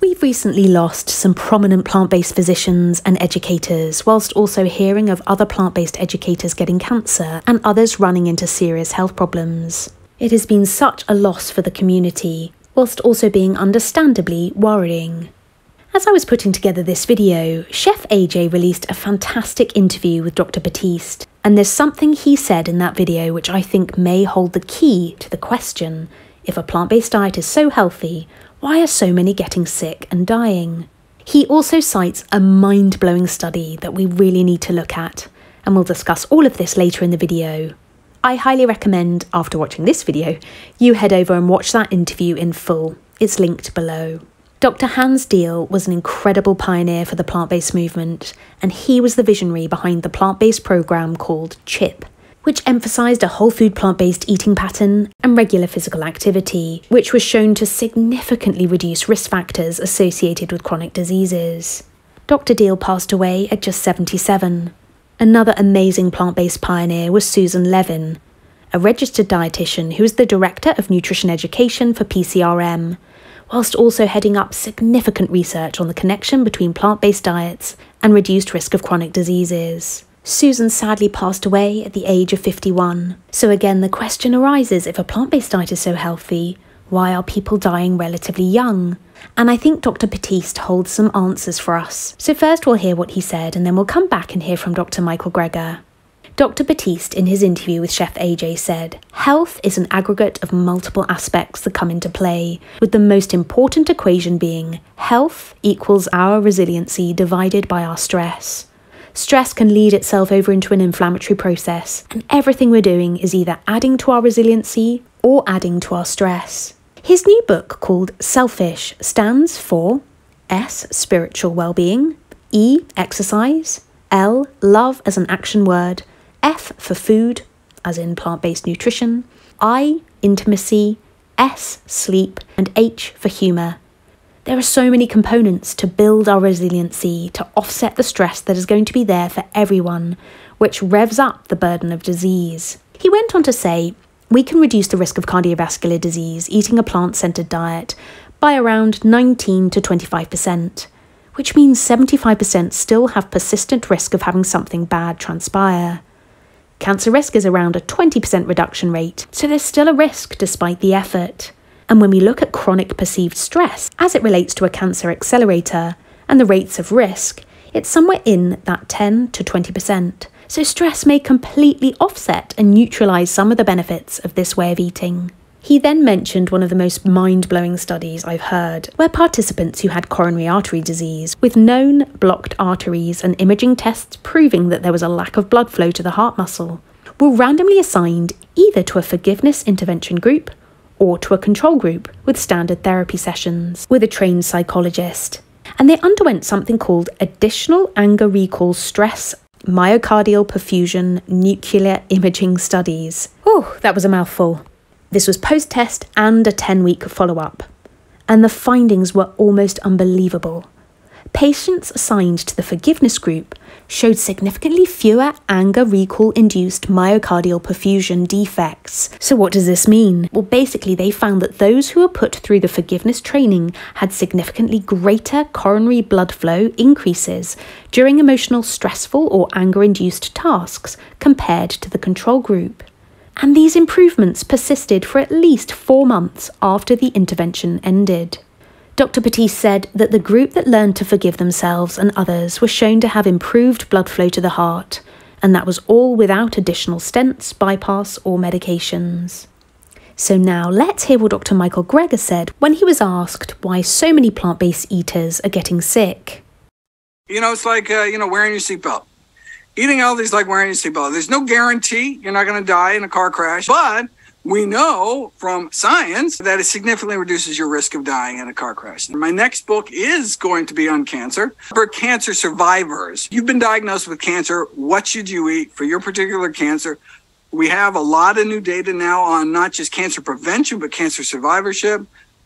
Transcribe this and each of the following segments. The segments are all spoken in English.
We've recently lost some prominent plant-based physicians and educators, whilst also hearing of other plant-based educators getting cancer and others running into serious health problems. It has been such a loss for the community, whilst also being understandably worrying. As I was putting together this video, Chef AJ released a fantastic interview with Dr Batiste, and there's something he said in that video which I think may hold the key to the question: if a plant-based diet is so healthy, why are so many getting sick and dying? He also cites a mind-blowing study that we really need to look at, and we'll discuss all of this later in the video. I highly recommend, after watching this video, you head over and watch that interview in full. It's linked below. Dr. Hans Diehl was an incredible pioneer for the plant-based movement, and he was the visionary behind the plant-based program called CHIP, which emphasised a whole food plant-based eating pattern and regular physical activity, which was shown to significantly reduce risk factors associated with chronic diseases. Dr. Diehl passed away at just 77. Another amazing plant-based pioneer was Susan Levin, a registered dietitian who was the Director of Nutrition Education for PCRM, whilst also heading up significant research on the connection between plant-based diets and reduced risk of chronic diseases. Susan sadly passed away at the age of 51. So again, the question arises, if a plant-based diet is so healthy, why are people dying relatively young? And I think Dr. Batiste holds some answers for us. So first we'll hear what he said, and then we'll come back and hear from Dr. Michael Greger. Dr. Batiste, in his interview with Chef AJ, said, "Health is an aggregate of multiple aspects that come into play, with the most important equation being health equals our resiliency divided by our stress. Stress can lead itself over into an inflammatory process, and everything we're doing is either adding to our resiliency or adding to our stress." His new book, called Selfish, stands for S, spiritual well-being, E, exercise, L, love as an action word, F for food, as in plant-based nutrition, I, intimacy, S, sleep, and H for humour. There are so many components to build our resiliency, to offset the stress that is going to be there for everyone, which revs up the burden of disease. He went on to say, we can reduce the risk of cardiovascular disease eating a plant-centred diet by around 19 to 25%, which means 75% still have persistent risk of having something bad transpire. Cancer risk is around a 20% reduction rate, so there's still a risk despite the effort. And when we look at chronic perceived stress as it relates to a cancer accelerator and the rates of risk, it's somewhere in that 10 to 20%. So stress may completely offset and neutralise some of the benefits of this way of eating. He then mentioned one of the most mind-blowing studies I've heard, where participants who had coronary artery disease with known blocked arteries and imaging tests proving that there was a lack of blood flow to the heart muscle were randomly assigned either to a forgiveness intervention group or to a control group with standard therapy sessions with a trained psychologist. And they underwent something called additional anger recall stress myocardial perfusion nuclear imaging studies. Oh, that was a mouthful. This was post-test and a 10-week follow-up. And the findings were almost unbelievable. Patients assigned to the forgiveness group showed significantly fewer anger recall-induced myocardial perfusion defects. So what does this mean? Well, basically they found that those who were put through the forgiveness training had significantly greater coronary blood flow increases during emotional, stressful or anger-induced tasks compared to the control group. And these improvements persisted for at least 4 months after the intervention ended. Dr. Batiste said that the group that learned to forgive themselves and others were shown to have improved blood flow to the heart, and that was all without additional stents, bypass or medications. So now let's hear what Dr. Michael Greger said when he was asked why so many plant-based eaters are getting sick. You know, it's like, wearing your seatbelt. Eating healthy is like wearing your seatbelt. There's no guarantee you're not going to die in a car crash, but we know from science that it significantly reduces your risk of dying in a car crash. My next book is going to be on cancer. For cancer survivors, you've been diagnosed with cancer. What should you eat for your particular cancer? We have a lot of new data now on not just cancer prevention, but cancer survivorship.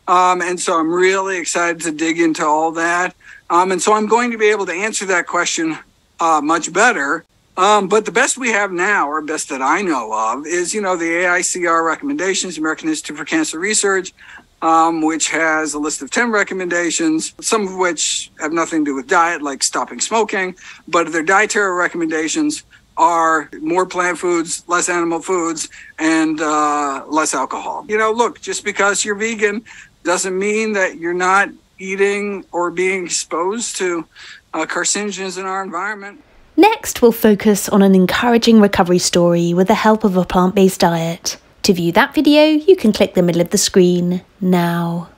And so I'm really excited to dig into all that. And so I'm going to be able to answer that question much better. But the best we have now, or best that I know of, is, the AICR recommendations, American Institute for Cancer Research, which has a list of 10 recommendations, some of which have nothing to do with diet, like stopping smoking, but their dietary recommendations are more plant foods, less animal foods, and less alcohol. Look, just because you're vegan doesn't mean that you're not eating or being exposed to carcinogens in our environment. Next, we'll focus on an encouraging recovery story with the help of a plant-based diet. To view that video, you can click the middle of the screen now.